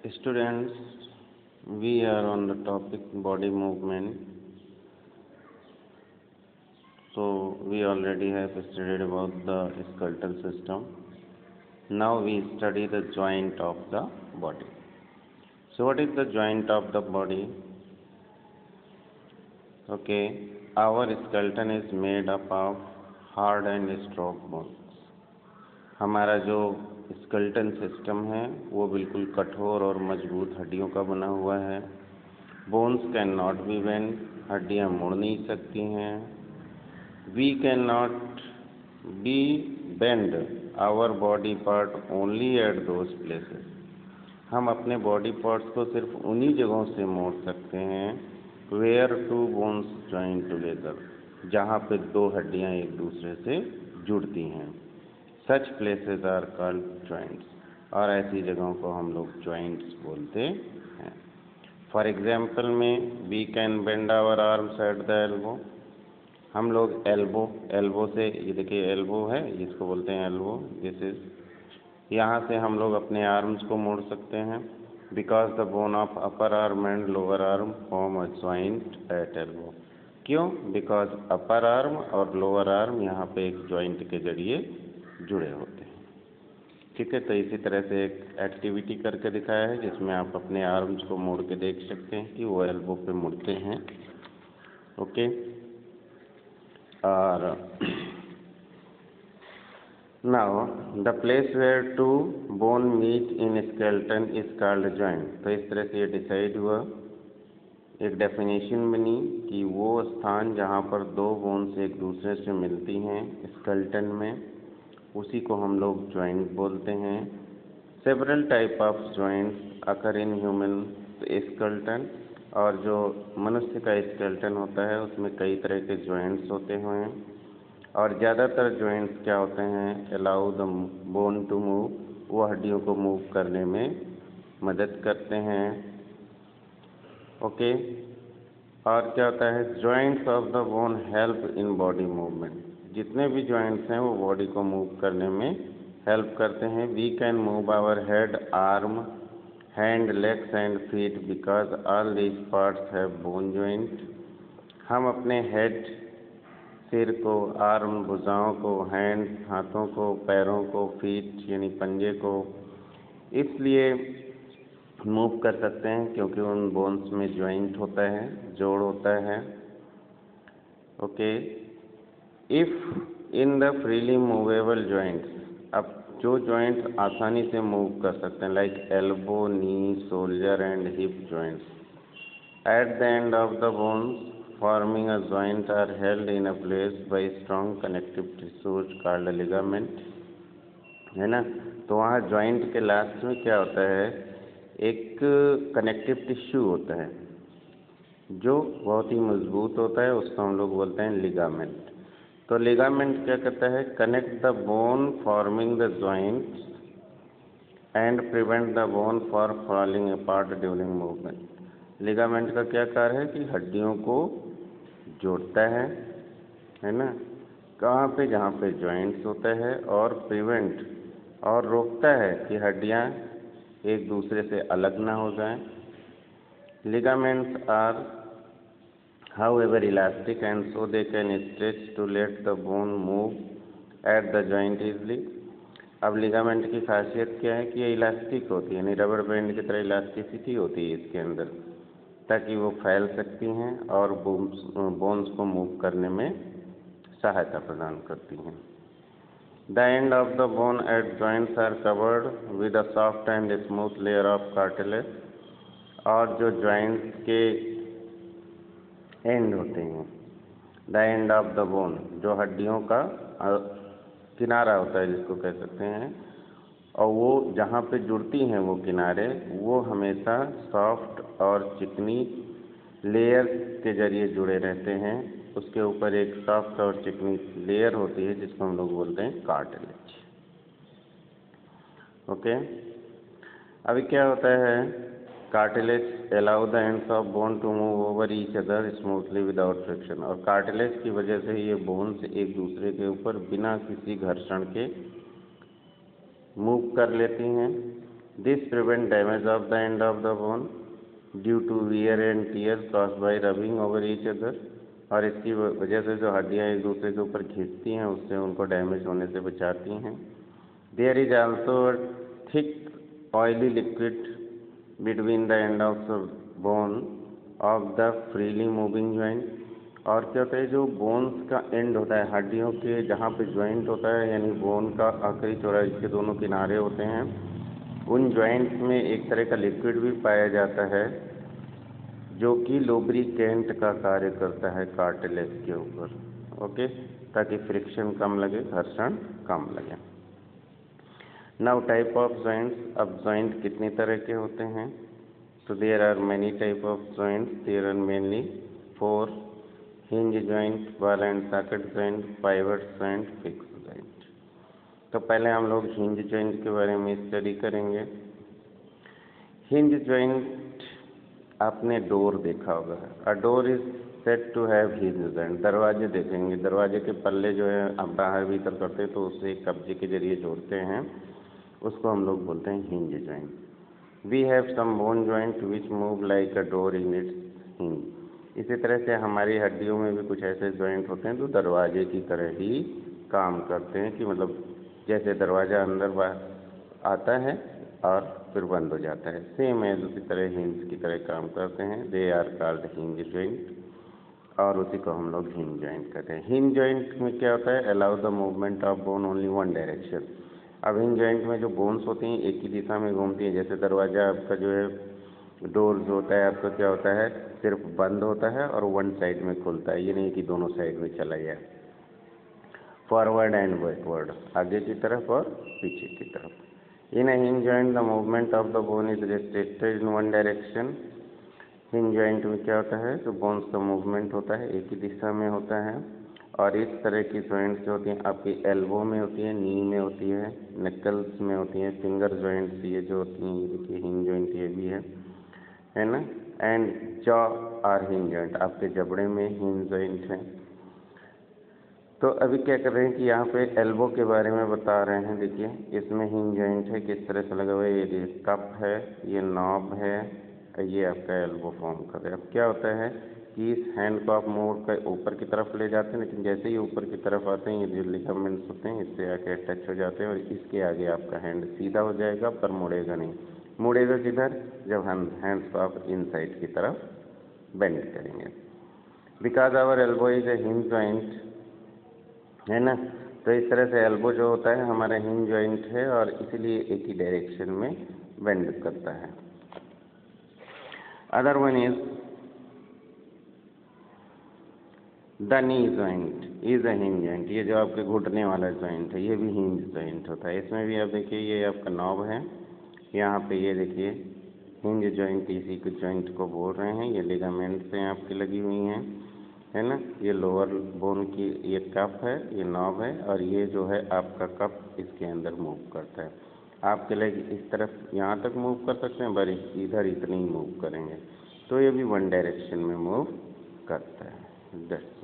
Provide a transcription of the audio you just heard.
Students, we are on the topic body movement. So we already have studied about the skeletal system. Now we study the joint of the body. So what is the joint of the body? Okay, our skeleton is made up of hard and soft bones. हमारा जो skeleton system है वो बिल्कुल कठोर और मजबूत हड्डियों का बना हुआ है. Bones can not be bend, हड्डियाँ मुड़ नहीं सकती हैं. We can not be bend our body part only at those places. हम अपने बॉडी पार्ट्स को सिर्फ उन्हीं जगहों से मोड़ सकते हैं where two bones join together, जहाँ पे दो हड्डियाँ एक दूसरे से जुड़ती हैं. Such places are called joints, और ऐसी जगहों को हम लोग जॉइंट्स बोलते हैं. फॉर एग्जाम्पल में we can bend our arms at the elbow. हम लोग एल्बो से, ये देखिए एल्बो है, इसको बोलते हैं एल्बो. दिस इज, यहाँ से हम लोग अपने आर्म्स को मोड़ सकते हैं. Because the bone of upper arm and lower arm form a joint at elbow. क्यों? बिकॉज अपर आर्म और लोअर आर्म यहाँ पे एक जॉइंट के जरिए जुड़े होते हैं. ठीक है, तो इसी तरह से एक एक्टिविटी करके दिखाया है जिसमें आप अपने आर्म्स को मोड़ के देख सकते हैं कि वो एल्बो पे मुड़ते हैं. ओके, और now the place where two bone meet in skeleton is called joint. तो इस तरह से ये डिसाइड हुआ, एक डेफिनेशन बनी कि वो स्थान जहाँ पर दो बोन्स एक दूसरे से मिलती हैं स्केलेटन में, उसी को हम लोग जॉइंट बोलते हैं. Several type of joints occur in human skeleton, और जो मनुष्य का स्केलेटन होता है उसमें कई तरह के जॉइंट्स होते हैं. और ज़्यादातर जॉइंट्स क्या होते हैं, allow the bone to move, वो हड्डियों को मूव करने में मदद करते हैं. ओके, और क्या होता है, joints of the bone help in body movement. जितने भी जॉइंट्स हैं वो बॉडी को मूव करने में हेल्प करते हैं. We can move our head, arm, hand, legs and feet because all these parts have bone joint. हम अपने हेड, सिर को, आर्म भुजाओं को, हैंड हाथों को, पैरों को, फीट यानी पंजे को इसलिए मूव कर सकते हैं क्योंकि उन बोन्स में जॉइंट होता है, जोड़ होता है. Okay, if in the freely movable joints, अब जो जॉइंट्स आसानी से मूव कर सकते हैं like elbow, knee, shoulder and hip joints, at the end of the bones forming a joint are held in a place by strong connective tissues called ligament. है ना, तो वहाँ जॉइंट के लास्ट में क्या होता है, एक कनेक्टिव टिश्यू होता है जो बहुत ही मजबूत होता है, उसको हम लोग बोलते हैं लिगामेंट. तो लिगामेंट क्या करता है, connect the bone forming the joint and prevent the bone for falling apart during movement. Ligament का क्या कार्य है कि हड्डियों को जोड़ता है ना, कहाँ पे, जहाँ पे जॉइंट्स होता है, और प्रिवेंट और रोकता है कि हड्डियाँ एक दूसरे से अलग ना हो जाएं. Ligaments are however elastic and so they can stretch to let the bone move at the joint easily. अब लिगामेंट की खासियत क्या है कि ये इलास्टिक होती है, यानी रबर बैंड की तरह इलास्टिसिटी होती है इसके अंदर, ताकि वो फैल सकती हैं और बोन्स को मूव करने में सहायता प्रदान करती हैं. The end of the bone at joints are covered with a soft and smooth layer of cartilage. और जो जॉइंट्स के एंड होते हैं, the end of the bone, जो हड्डियों का किनारा होता है जिसको कह सकते हैं, और वो जहाँ पे जुड़ती हैं वो किनारे, वो हमेशा सॉफ्ट और चिकनी लेयर के जरिए जुड़े रहते हैं. उसके ऊपर एक सॉफ्ट और चिकनी लेयर होती है जिसको हम लोग बोलते हैं कार्टिलेज. ओके, अभी क्या होता है, cartilage allow the ends of bone to move over each other smoothly without friction. और कार्टिलेज की वजह से ये बोन्स एक दूसरे के ऊपर बिना किसी घर्षण के मूव कर लेती हैं. This prevent damage of the end of the bone due to wear and tear caused by rubbing over each other, और इसकी वजह से जो हड्डियाँ एक दूसरे के ऊपर खींचती हैं उससे उनको डैमेज होने से बचाती हैं। There is also thick oily liquid between the end of the bone of the freely moving joint, और क्या होता है जो बोन्स का एंड होता है, हड्डियों के जहाँ पे ज्वाइंट होता है यानी बोन का आखिरी चौराहे के दोनों किनारे होते हैं, उन ज्वाइंट्स में एक तरह का लिक्विड भी पाया जाता है जो कि लुब्रिकेंट का कार्य करता है कार्टिलेज के ऊपर, ओके, ताकि फ्रिक्शन कम लगे, घर्षण कम लगे। नाउ टाइप ऑफ जॉइंट्स, अब जॉइंट कितनी तरह के होते हैं? तो there are many type of joints, there are mainly 4: hinge joint, ball and socket joint, pivot joint, fix joint. तो पहले हम लोग हिंज जॉइंट के बारे में स्टडी करेंगे। हिंज जॉइंट आपने डोर देखा होगा, a door is set to have hinge joint. दरवाजे देखेंगे, दरवाजे के पल्ले जो है आप बाहर भीतर करते हैं तो उससे एक कब्जे के जरिए जोड़ते हैं, उसको हम लोग बोलते हैं hinge joint. We have some bone joint which move like a door in its hinge. इसी तरह से हमारी हड्डियों में भी कुछ ऐसे जॉइंट होते हैं जो दरवाजे की तरह ही काम करते हैं, कि मतलब जैसे दरवाज़ा अंदर बाहर आता है और फिर बंद हो जाता है, सेम है उसी तरह हिंज की तरह काम करते हैं। They are called hinge joint, और उसी को हम लोग हिंज जॉइंट कहते हैं। हिंज जॉइंट में क्या होता है? Allow the movement of bone only one direction. अब हिंज जॉइंट में जो बोन्स होती हैं एक ही दिशा में घूमती हैं, जैसे दरवाज़ा आपका जो है डोर जो होता है आपका क्या होता है, सिर्फ बंद होता है और वन साइड में खुलता है, ये नहीं कि दोनों साइड में चला जाए। फॉरवर्ड एंड बैकवर्ड, आगे की तरफ और पीछे की तरफ। In a hinge joint the movement of the bone is restricted in one direction। Hinge joint में क्या होता है, जो बोन्स का मूवमेंट होता है एक ही दिशा में होता है, और इस तरह की जॉइंट्स जो होती हैं आपकी एल्बो में होती है, नी में होती है, नकल्स में होती हैं, फिंगर जॉइंट्स ये जो होती हैं, ये देखिए हिंज जॉइंट ये भी है ना। And jaw are hinge joint, आपके जबड़े में हिंज जॉइंट है। तो अभी क्या कर रहे हैं कि यहाँ पे एल्बो के बारे में बता रहे हैं। देखिए इसमें हिंज जॉइंट है, किस तरह से लगा हुआ है, ये कप है, ये नॉब है, ये आपका एल्बो फॉर्म कर रहा है। अब क्या होता है कि इस हैंड को आप मोड़ कर ऊपर की तरफ ले जाते हैं, लेकिन जैसे ही ऊपर की तरफ आते हैं ये जो लिगामेंट्स होते हैं इससे आके टच हो जाते हैं और इसके आगे आपका हैंड सीधा हो जाएगा पर मुड़ेगा नहीं। मुड़ेगा किधर? जब हम हैंड्स को आप इन साइड की तरफ बेंड करेंगे। Because our elbow is a hinge joint, है ना, तो इस तरह से एल्बो जो होता है हमारा हिंज जॉइंट है और इसीलिए एक ही डायरेक्शन में बेंड करता है। Other one is the knee joint is a hinge joint. ये जो आपके घुटने वाला जॉइंट है ये भी हिंज जॉइंट होता है। इसमें भी आप देखिए ये आपका नॉब है, यहाँ पे ये देखिए हिंज जॉइंट, इसी के जॉइंट को बोल रहे हैं। ये लिगामेंट्स हैं आपकी लगी हुई हैं, है ना। ये लोअर बोन की ये कप है, ये नॉब है, और ये जो है आपका कप इसके अंदर मूव करता है। आपके लेग इस तरफ यहाँ तक मूव कर सकते हैं, पर इधर इतनी ही मूव करेंगे, तो ये भी वन डायरेक्शन में मूव करता है।